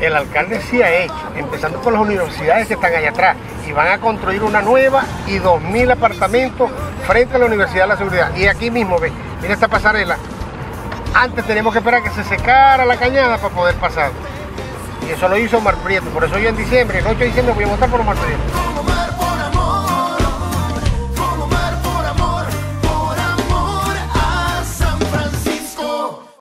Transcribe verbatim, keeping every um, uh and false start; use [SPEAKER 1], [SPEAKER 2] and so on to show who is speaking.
[SPEAKER 1] El alcalde sí ha hecho, empezando por las universidades que están allá atrás, y van a construir una nueva y dos mil apartamentos frente a la Universidad de la Seguridad. Y aquí mismo, ve, mira esta pasarela. Antes teníamos que esperar que se secara la cañada para poder pasar. Y eso lo hizo Omar Prieto. Por eso yo en diciembre, el ocho de diciembre, voy a votar por Omar Prieto.